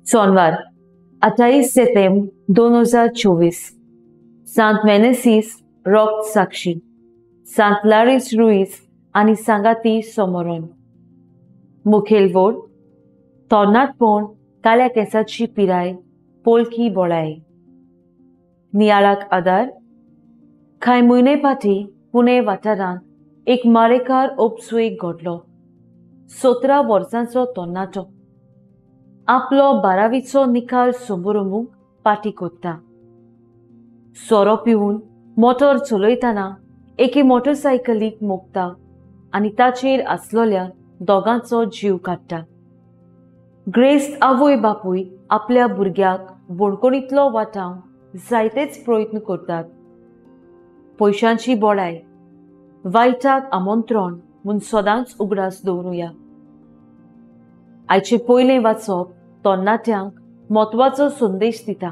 सोमवार 28 सितंबर 2024 सांत वेनेसिस रॉक साक्षी सांत लारिस रुईस आणि सांगाती सोमोरोन मुखेल वोड तोरणाटपण काल्या केंसाची पिराय पोलकी बोळाय नियाळाक आदार कांय म्हयने फाटीं पुणे वाठारांत एक मारेकार उपसुयेक घडलो 17 वर्सांचो तरणाटो आपलो 12वीचो निकाल समोरुंक पाटी कोत्ता सोरो पिवन मोटर चलयतना एके मोटरसायकलीक मोखता आनी ताचेर आसलोल्या दोगांचो जीव काडटा। ग्रेस्त आवय बापूय आपल्या भुरग्याक बोडकुणींतलो वाटाव जायतेच प्रयत्न करतात। पयशांची बोळाय वायटाक आमंत्रण म्हूण सदांच उगडास दवरुया। आयचे पयलें वाचप तरणाट्यांक म्हत्वाचो संदेश दिता।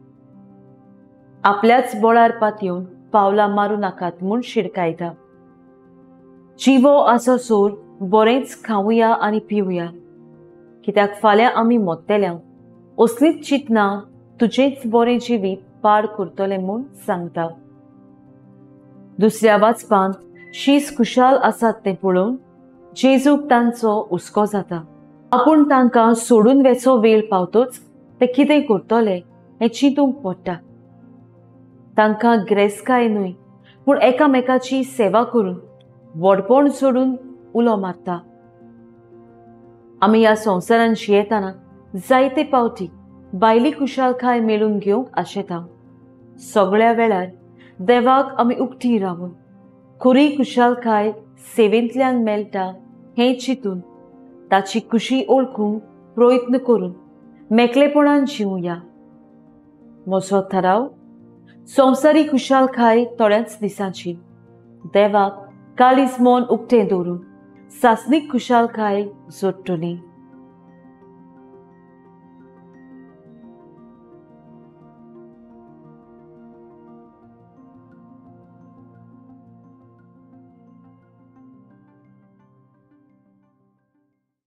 आपल्याच बोळार पातयेवन पावलां मारूं नाकात म्हूण शिडकायता। जिवो आसोसोर बरेंच खावुया आनी पिवुया, कित्याक फाल्यां आमी मोत्तेल्यांक असलींच चिंतना तुजेंच बरें जिवीत पाड करतलें म्हूण सांगता। दुसऱ्या वाचपांत शीस खुशाल आसात तें पळोवन जेजूक तांचो हुस्को जाता। आपूण तांकां सोडून वेचो वेळ पावतोच ते कितें करतले हें चिंतूंक पडटा। तांकां गिरेस्तकाय न्हय पूण एकामेकाची सेवा करून व्हडपण सोडून उलो मारता। आमी ह्या संवसारांत जियेतना जायते पावटी भायली खुशालकाय मेळून घेवंक आशेता। सगळ्या वेळार देवाक आमी उक्ती रावून खरी खुशालकाय सेवेंतल्यान मेळटा हें चिंतून ताची खुशी ओळखूंक प्रयत्न करून मेकळेपणान जिवुया। म्हजो थाराव संवसारी खुशालकाय थोड्याच दिसांची देवाक काळीज मन उक्तें दवरून सासणीक खुशालकाय जोडटली।